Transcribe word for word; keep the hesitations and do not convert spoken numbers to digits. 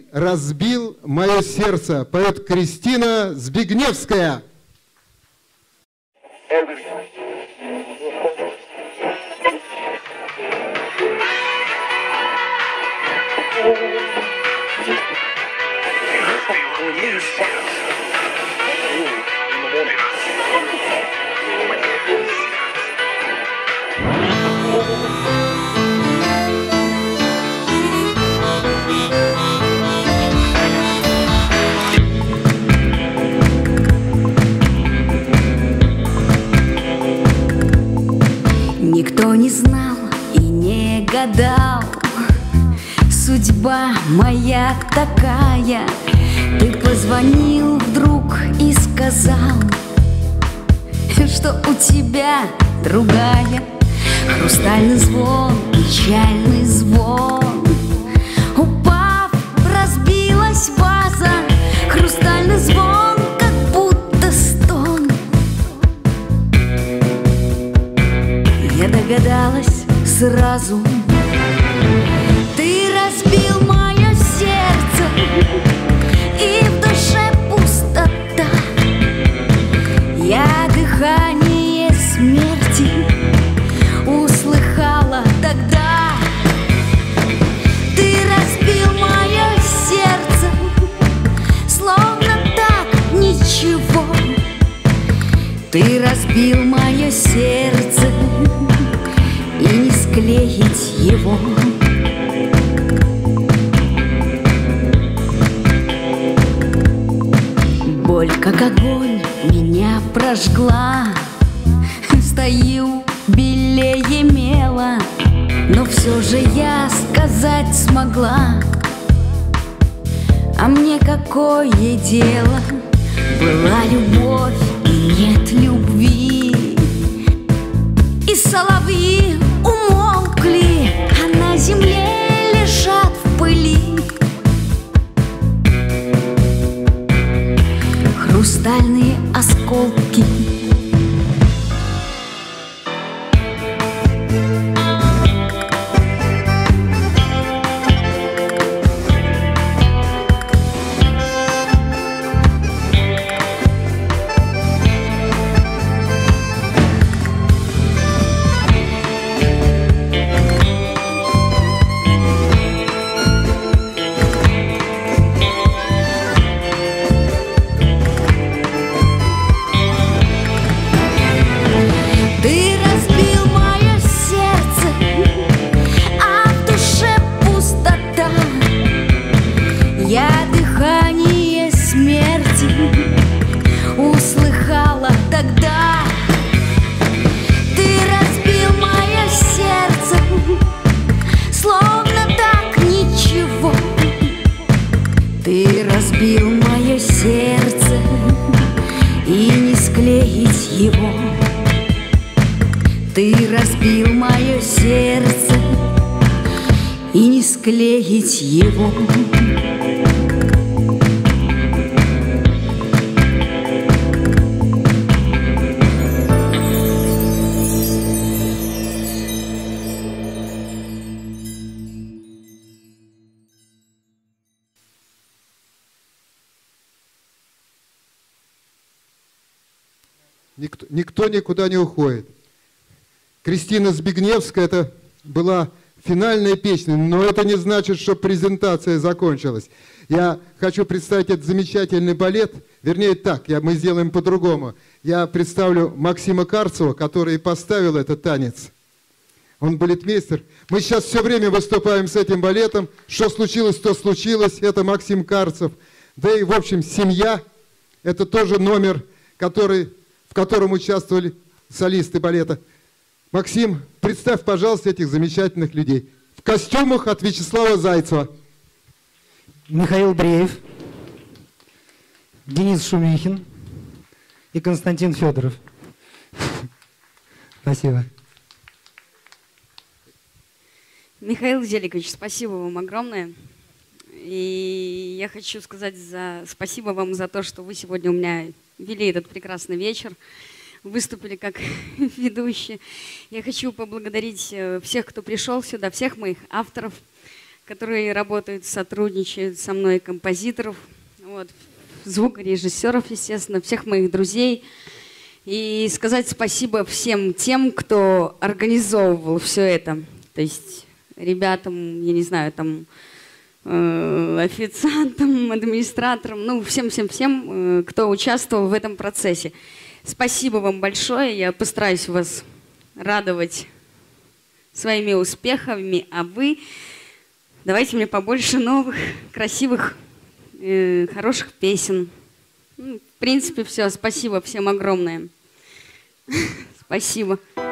разбил мое сердце. Поет Кристина Збигневская. Никто не знал и не гадал, судьба моя такая. Ты позвонил вдруг и сказал, что у тебя другая. Хрустальный звон, печальный звон. Упав, разбилась ваза. Хрустальный звон, как будто стон. Я догадалась сразу. Ты разбил мое сердце, и в душе пустота. Я дыхание смерти услыхала тогда. Ты разбил мое сердце, словно так ничего. Ты разбил мое сердце, и не склеить его. Боль, как огонь, меня прожгла. Стою белее мела, но все же я сказать смогла. А мне какое дело? Была любовь и нет любви. И соловьи умолкли, а на земле лежат в пыли хрустальные осколки. Услыхала тогда. Ты разбил мое сердце, словно так ничего. Ты разбил мое сердце, и не склеить его. Ты разбил мое сердце, и не склеить его. Никто, никто никуда не уходит. Кристина Збигневская, это была финальная песня, но это не значит, что презентация закончилась. Я хочу представить этот замечательный балет, вернее так, я, мы сделаем по-другому. Я представлю Максима Карцева, который и поставил этот танец. Он балетмейстер. Мы сейчас все время выступаем с этим балетом. Что случилось, то случилось. Это Максим Карцев. Да и, в общем, «Семья» – это тоже номер, который... в котором участвовали солисты балета. Максим, представь, пожалуйста, этих замечательных людей. В костюмах от Вячеслава Зайцева. Михаил Бреев, Денис Шумихин и Константин Федоров. Спасибо. Михаил Зеликович, спасибо вам огромное. И я хочу сказать за... спасибо вам за то, что вы сегодня у меня вели этот прекрасный вечер, выступили как ведущие. Я хочу поблагодарить всех, кто пришел сюда, всех моих авторов, которые работают, сотрудничают со мной, композиторов, вот, звукорежиссеров, естественно, всех моих друзей. И сказать спасибо всем тем, кто организовывал все это. То есть ребятам, я не знаю, там, э, официантам, администраторам, ну, всем-всем-всем, э, кто участвовал в этом процессе. Спасибо вам большое. Я постараюсь вас радовать своими успехами, а вы давайте мне побольше новых, красивых, э, хороших песен. Ну, в принципе, все. Спасибо всем огромное. Спасибо.